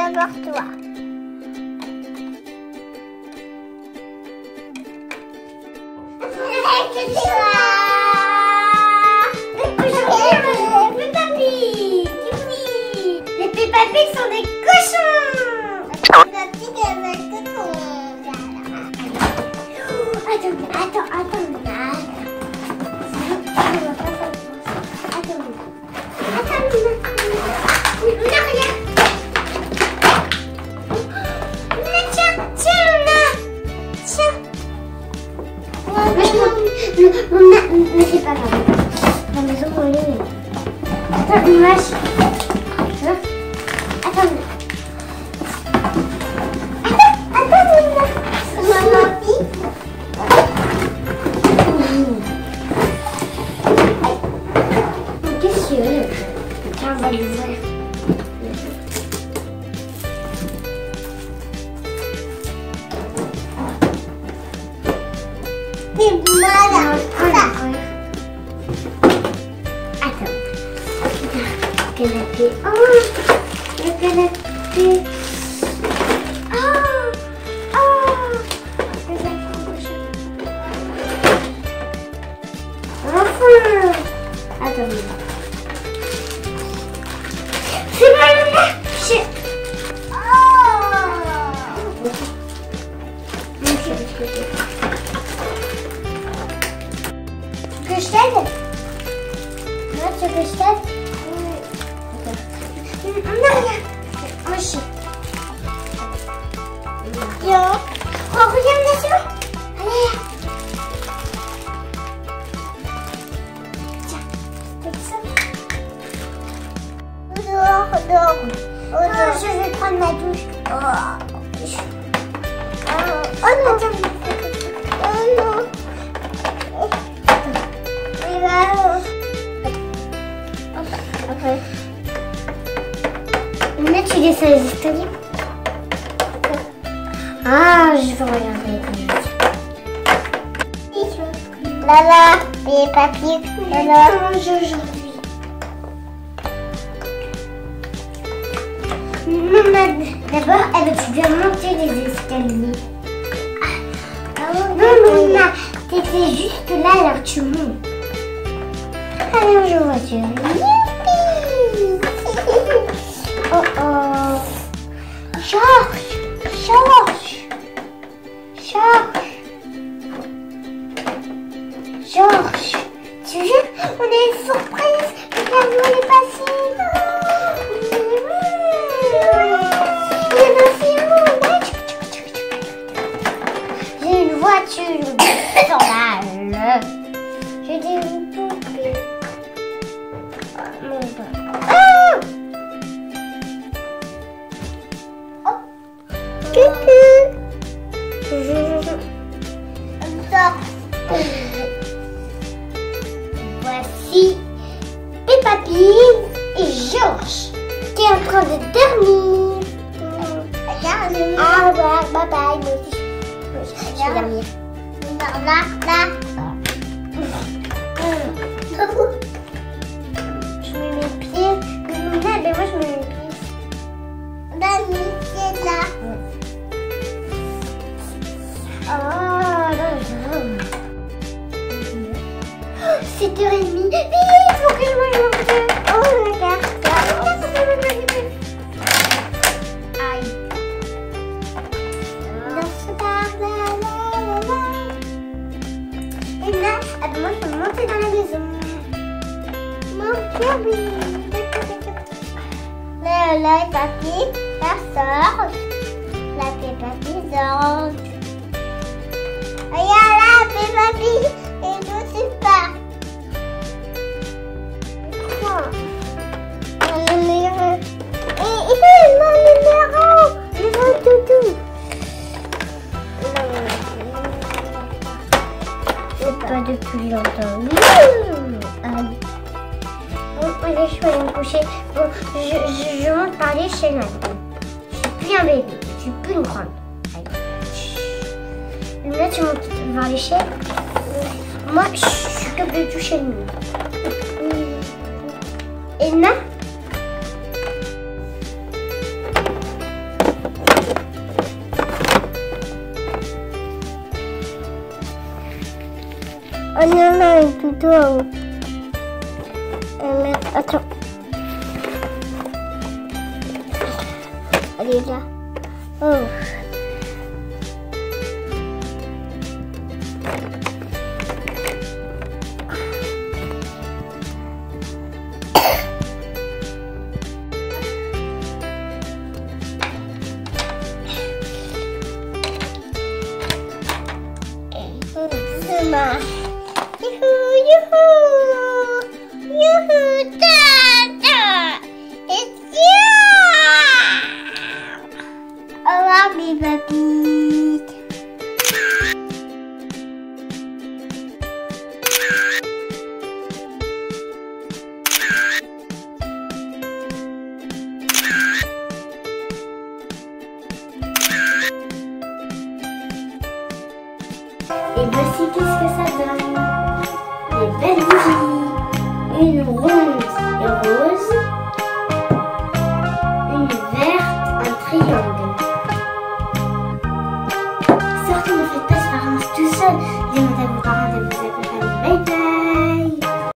d'abord toi. Les Peppa Pig sont des cochons. Peppa Pig avec cochon. Attends. Mais c'est pas grave. La maison où elle est. Attends, une vache. Attends, maman. Qu'est-ce qu'il y a? Tiens, on va l'ouvrir. Canapé. Oh, le canapé. Enfin. Attends. C'est pas le marché. Que je t'aide? Moi, tu veux que je t'aide? Non, regarde. Moi, je sais. Oh, regarde là-dessus. Allez. Tiens, fais ça. Dehors. Oh, je vais prendre ma douche. Oh non. Oh non. Après. Là, tu descends les escaliers. Ah, je vais regarder les papiers. Lala, les papiers. Lala. Aujourd'hui. D'abord, tu dois monter les escaliers. Non, t'étais juste là, alors tu montes. Allez, on joue en voiture. Youpi! Oh. Georges, tu viens? On a une surprise. Regarde-moi les passés. J'ai une voiture personnelle. J'ai des poupées. Voici Peppa Pig et Georges qui est en train de dormir. Au revoir, bye bye. Moi aussi, je vais dormir. Là. Je mets mes pieds. Mais moi je mets mes pieds. Dani, c'est là. Oh, 7h30. Vite, faut que je mange mon peu. Oh, regarde. Aïe. Dans ce bar, Et là, moi je peux monter dans la maison. Mon oui. Là, Peppa Pig, ça sort. La Peppa Pig sort. Regarde là, Peppa Pig, et tout super. Mon numéro. Et mon numéro. Le toutou. C'est pas depuis longtemps. Bon, allez, je vais aller me coucher. Bon, je monte par l'échelle maintenant. Je suis plus un bébé, je suis plus une grande. Là, tu montes vers l'échelle. Moi, je suis capable de toucher le mur. Et là, plutôt mettre... Attends. Elle est là. Oh. Youhou, youhou, youhou, da. It's you. Oh, mommy, baby. Et voici qu'est-ce que ça donne. Des belles bougies. Une ronde et rose. Une verte, un triangle. Surtout ne faites pas ce parents tout seul. Demandez à vos parents de vous accompagner.